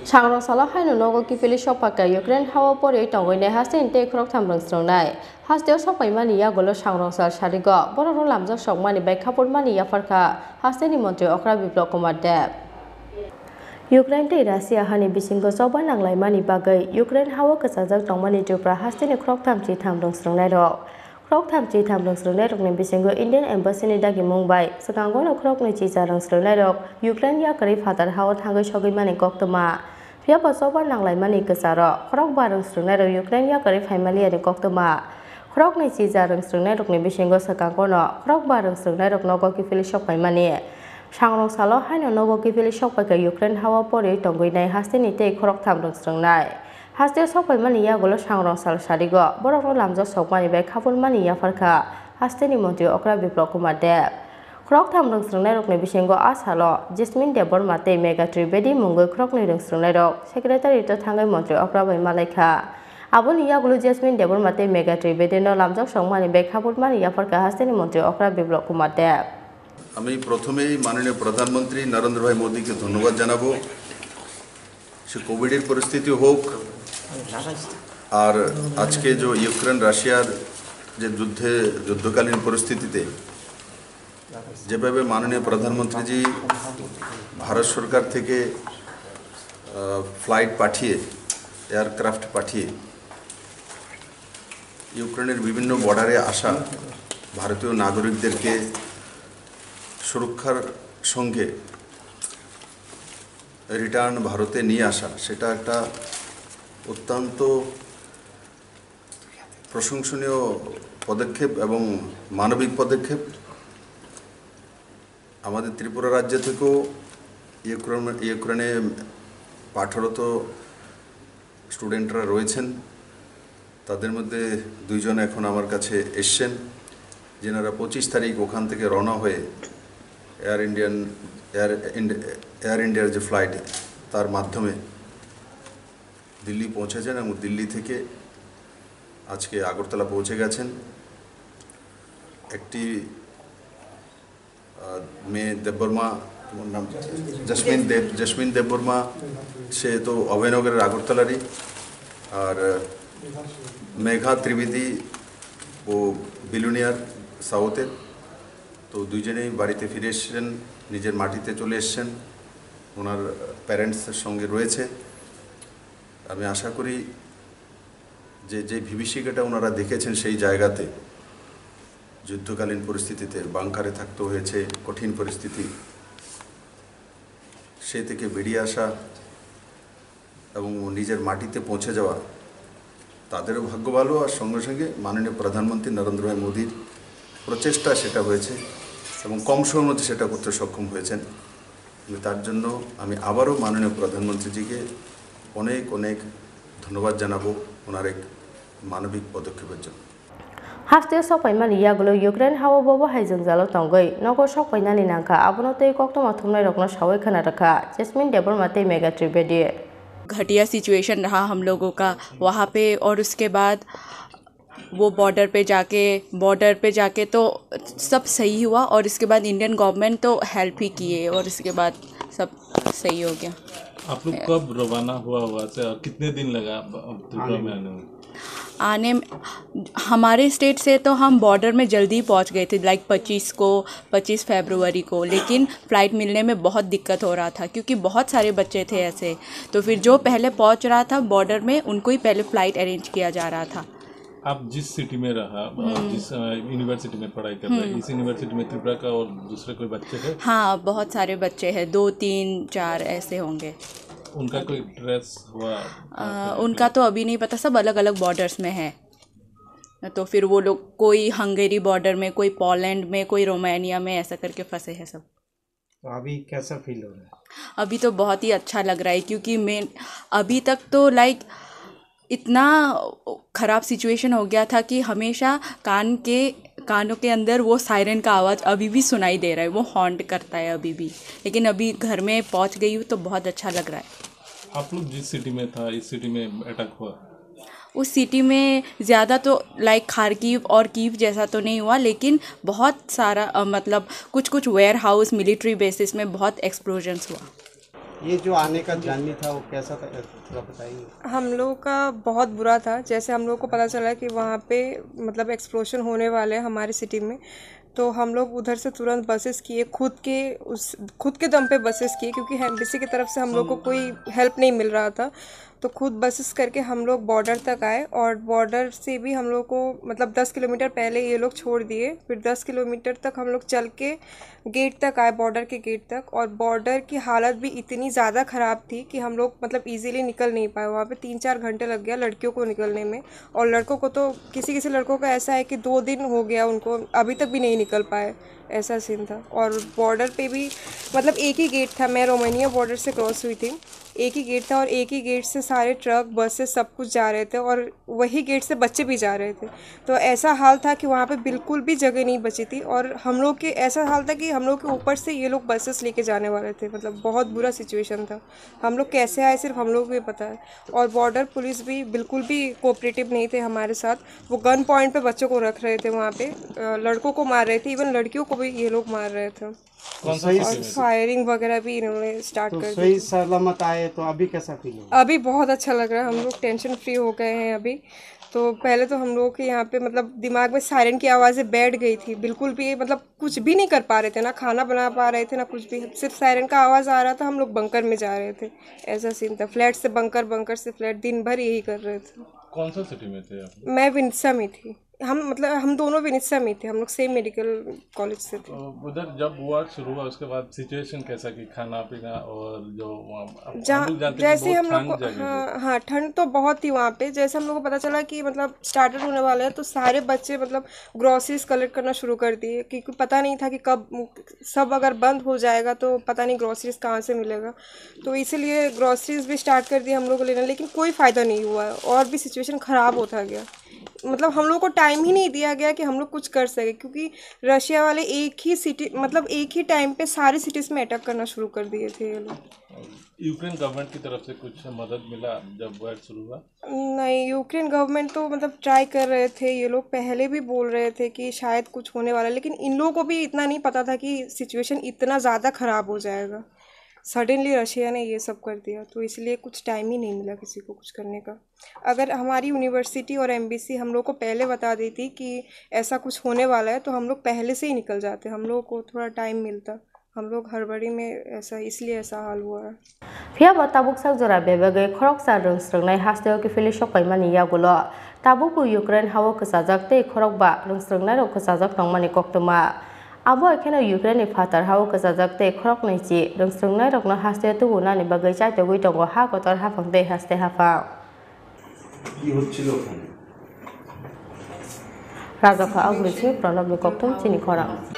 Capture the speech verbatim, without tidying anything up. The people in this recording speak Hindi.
Sangrong sala haino nogo kipili sopaka Ukraine hawa pori tongoi haste inte krok thamrang strongnai hasteo sopai mani ya golo sangrong sal sarigo bororo lamjak sok mani bai khapur mani ya farka haste ni mantri okra biplok kumar dev Ukraine tei Russia hani bisingo soba nanglai mani bagai Ukraine hawa kasajak tongmani jupra haste ni krok thamchi thamrang strongnai ro krok thamchi thamrang strongnai rok ni bisingo Indian embassy ni dagi Mumbai sakango no krok ni chi jarang strongnai rok Ukraine ya kari fatar hawa thangai sogai mani koktoma Pia pasoba nanglai mani kesaro, krok bareng strungai ro Ukraine ya kari family ada koktoma. Krok ni si jareng strungai rok ni bisingo sakangkono, krok bareng strungai rok nogo kifili shok pai mani. Sangrong salo haino nogo kifili shok pai ke Ukraine hawa pori tonggoi nai haste ni tei krok thamrong strungai. Haste shok pai mani ya golo sangrong sal sarigo, borok ro lamjak shok mani bai khapun mani ya farka. Haste ni mantri okra biplok kumar dev. Krok thamrang strungai rok ni bisingo asalo Jasmine Deborma tei Mega Trivedi mungoi krok ni rong strungai rok secretary to thangai mantri okra bai malaikha aboni yagulo Jasmine Deborma tei Mega Trivedi no lamjak songmani bai khaput mani yafarka haste ni mantri okra biplok kumar dev আমি প্রথমেই মাননীয় প্রধানমন্ত্রী নরেন্দ্র ভাই মোদীকে ধন্যবাদ জানাবো সে কোভিডের পরিস্থিতি হোক আর আজকে যে ইউক্রেন রাশিয়ার যে যুদ্ধে যুদ্ধকালীন পরিস্থিতিতে যেভাবে মাননীয় প্রধানমন্ত্রীজি ভারত সরকার থেকে ফ্লাইট পাঠিয়ে এয়ারক্রাফট পাঠিয়ে ইউক্রেনের বিভিন্ন বর্ডারে আসা ভারতীয় নাগরিকদেরকে সুরক্ষার সঙ্গে রিটার্ন ভারতে নিয়ে আসা সেটা একটা অত্যন্ত প্রশংসনীয় পদক্ষেপ এবং মানবিক পদক্ষেপ আমাদের ত্রিপুরা রাজ্য থেকেও ইউক্রেন ইউক্রেনে পাঠরত স্টুডেন্টরা রয়েছেন তাদের মধ্যে দুইজন এখন আমার কাছে এসেছেন যেনারা পঁচিশ তারিখ ওখান থেকে রওনা হয়ে এয়ার ইন্ডিয়ান এয়ার এয়ার ইন্ডিয়ার যে ফ্লাইট তার মাধ্যমে দিল্লি পৌঁছেছেন এবং দিল্লি থেকে আজকে আগরতলা পৌঁছে গেছেন একটি মেয়ে দেববর্মা নাম জসমিন দেব জসমিন দেববর্মা সে তো অভয়নগরের আগরতলারই আর মেঘা ত্রিবেদী ও বিলুনিয়ার সাউথের তো দুইজনেই বাড়িতে ফিরে এসেছেন নিজের মাটিতে চলে এসেছেন ওনার প্যারেন্টসের সঙ্গে রয়েছে আমি আশা করি যে যে বিভীষিকাটা ওনারা দেখেছেন সেই জায়গাতে যুদ্ধকালীন পরিস্থিতিতে বাংকারে থাকতে হয়েছে কঠিন পরিস্থিতি সে থেকে বেরিয়ে আসা এবং নিজের মাটিতে পৌঁছে যাওয়া তাদেরও ভাগ্য ভালো আর সঙ্গে সঙ্গে মাননীয় প্রধানমন্ত্রী নরেন্দ্র ভাই মোদীর প্রচেষ্টা সেটা হয়েছে এবং কম সময়ের মধ্যে সেটা করতে সক্ষম হয়েছেন তার জন্য আমি আবারও মাননীয় প্রধানমন্ত্রীজিকে অনেক অনেক ধন্যবাদ জানাবো ওনার এক মানবিক পদক্ষেপের জন্য Hasteo sopai mani yagulo Ukraine hawa bobo haijung jalo tonggoi nogo sopai nani nangka abono tei koktoma thumnai rokno sawai khana rakha Jasmine Deborma tei Mega Trivedi घटिया सिचुएशन रहा हम लोगों का वहाँ पे और उसके बाद वो बॉर्डर पे जाके बॉर्डर पे जाके तो सब सही हुआ और इसके बाद इंडियन गवर्नमेंट तो हेल्प ही किए और इसके बाद सब सही हो गया। आप लोग कब रवाना हुआ हुआ से और कितने दिन लगा त्रिपुरा में आने में? आने हमारे स्टेट से तो हम बॉर्डर में जल्दी पहुंच गए थे लाइक पच्चीस को पच्चीस फरवरी को लेकिन फ़्लाइट मिलने में बहुत दिक्कत हो रहा था क्योंकि बहुत सारे बच्चे थे ऐसे तो फिर जो पहले पहुंच रहा था बॉर्डर में उनको ही पहले फ़्लाइट अरेंज किया जा रहा था। आप जिस सिटी में रहा जिस यूनिवर्सिटी में पढ़ाई कर रहे हैं इस यूनिवर्सिटी में त्रिपुरा का और दूसरे कोई बच्चे हैं? हाँ बहुत सारे बच्चे हैं दो तीन चार ऐसे होंगे। उनका कोई ट्रेस हुआ? आ, उनका तो अभी नहीं पता सब अलग अलग बॉर्डर्स में है तो फिर वो लोग कोई हंगेरी बॉर्डर में कोई पोलैंड में कोई रोमानिया में ऐसा करके फंसे हैं सब। तो अभी कैसा फील हो रहा है? अभी तो बहुत ही अच्छा लग रहा है क्योंकि मैं अभी तक तो लाइक इतना ख़राब सिचुएशन हो गया था कि हमेशा कान के कानों के अंदर वो सायरन का आवाज़ अभी भी सुनाई दे रहा है वो हॉन्ट करता है अभी भी लेकिन अभी घर में पहुंच गई हूँ तो बहुत अच्छा लग रहा है। आप लोग जिस सिटी में था इस सिटी में अटैक हुआ? उस सिटी में ज़्यादा तो लाइक खारकीव और कीव जैसा तो नहीं हुआ लेकिन बहुत सारा मतलब कुछ कुछ वेयर हाउस मिलिट्री बेसिस में बहुत एक्सप्लोजन्स हुआ। ये जो आने का जर्नी था वो कैसा था, थोड़ा बताइए। हम लोगों का बहुत बुरा था। जैसे हम लोग को पता चला कि वहाँ पे मतलब एक्सप्लोजन होने वाले हैं हमारी सिटी में, तो हम लोग उधर से तुरंत बसेस किए, खुद के उस खुद के दम पे बसेस किए, क्योंकि एम्बेसी की तरफ से हम लोग को कोई हेल्प नहीं मिल रहा था। तो खुद बसेस करके हम लोग बॉर्डर तक आए, और बॉर्डर से भी हम लोग को मतलब दस किलोमीटर पहले ये लोग छोड़ दिए। फिर दस किलोमीटर तक हम लोग चल के गेट तक आए, बॉर्डर के गेट तक। और बॉर्डर की हालत भी इतनी ज़्यादा ख़राब थी कि हम लोग मतलब इजीली निकल नहीं पाए। वहाँ पे तीन चार घंटे लग गया लड़कियों को निकलने में, और लड़कों को तो किसी किसी लड़कों का ऐसा है कि दो दिन हो गया उनको, अभी तक भी नहीं निकल पाए, ऐसा सीन था। और बॉर्डर पे भी मतलब एक ही गेट था, मैं रोमानिया बॉर्डर से क्रॉस हुई थी, एक ही गेट था, और एक ही गेट से सारे ट्रक बसेस सब कुछ जा रहे थे, और वही गेट से बच्चे भी जा रहे थे। तो ऐसा हाल था कि वहाँ पे बिल्कुल भी जगह नहीं बची थी, और हम लोग के ऐसा हाल था कि हम लोग के ऊपर से ये लोग बसेस लेके जाने वाले थे। मतलब बहुत बुरा सिचुएशन था। हम लोग कैसे आए सिर्फ हम लोग को ही पता है। और बॉर्डर पुलिस भी बिल्कुल भी कोऑपरेटिव नहीं थे हमारे साथ। वो गन पॉइंट पे बच्चों को रख रहे थे, वहाँ पे लड़कों को मार रहे थे, इवन लड़कियों को भी ये लोग मार रहे थे। कौन सा और फायरिंग वगैरह भी इन्होंने स्टार्ट तो कर दी। सही सलामत आए, तो अभी कैसा फील हो? अभी बहुत अच्छा लग रहा है, हम लोग टेंशन फ्री हो गए हैं अभी। तो पहले तो हम लोग के यहाँ पे मतलब दिमाग में सायरन की आवाज़ें बैठ गई थी, बिल्कुल भी मतलब कुछ भी नहीं कर पा रहे थे, ना खाना बना पा रहे थे ना कुछ भी, सिर्फ सायरन का आवाज़ आ रहा था। हम लोग बंकर में जा रहे थे, ऐसा सीन था। फ्लैट से बंकर, बंकर से फ्लैट, दिन भर यही कर रहे थे। कौन सा सिटी में थे आप? मैं विनिसा में थी। हम मतलब हम दोनों विनिसा में थे, हम लोग सेम मेडिकल कॉलेज से थे। तो उधर जब वॉर शुरू हुआ उसके बाद सिचुएशन कैसा कि खाना पीना और जो वहाँ- जहाँ हम लोग जानते हैं कि जैसे बहुत हम लोग ठंड को जगह है। हाँ हाँ ठंड तो बहुत थी वहाँ पे। जैसे हम लोग को पता चला कि मतलब स्टार्टेड होने वाला है, तो सारे बच्चे मतलब ग्रॉसरीज कलेक्ट करना शुरू कर दिए, क्योंकि पता नहीं था कि कब सब अगर बंद हो जाएगा तो पता नहीं ग्रॉसरीज कहाँ से मिलेगा। तो इसीलिए ग्रॉसरीज भी स्टार्ट कर दिए हम लोग को लेना, लेकिन कोई फ़ायदा नहीं हुआ, और भी सिचुएशन ख़राब होता गया। मतलब हम लोग को टाइम ही नहीं दिया गया कि हम लोग कुछ कर सके, क्योंकि रशिया वाले एक ही सिटी मतलब एक ही टाइम पे सारी सिटीज़ में अटैक करना शुरू कर दिए थे ये लोग। यूक्रेन गवर्नमेंट की तरफ से कुछ मदद मिला जब वॉर शुरू हुआ? नहीं, यूक्रेन गवर्नमेंट तो मतलब ट्राई कर रहे थे, ये लोग पहले भी बोल रहे थे कि शायद कुछ होने वाला है, लेकिन इन लोगों को भी इतना नहीं पता था कि सिचुएशन इतना ज़्यादा ख़राब हो जाएगा। सडनली रशिया ने ये सब कर दिया, तो इसलिए कुछ टाइम ही नहीं मिला किसी को कुछ करने का। अगर हमारी यूनिवर्सिटी और एम्बेसी हम लोग को पहले बता देती कि ऐसा कुछ होने वाला है, तो हम लोग पहले से ही निकल जाते, हम लोग को थोड़ा टाइम मिलता। हम लोग हड़बड़ी में ऐसा इसलिए ऐसा हाल हुआ है। फिया बताबुक sak jora bebege khorok sa rungsrungnai hasteo ki fili sokai mani yagulo tabuku Ukraine hawo khasajak tei khorok ba rungsrungnai rok khasajak tongmani koktoma abo ekheno Ukraine ni phatar hawo khasajak tei khorok nei chi rungsrungnai rok no hasteo tubunani bagai chai togui tongo ha kotor hafang tei haste hafa কি হচ্ছিল ওখানে Ragaka Agrichi Pranab ni koktum chini khorang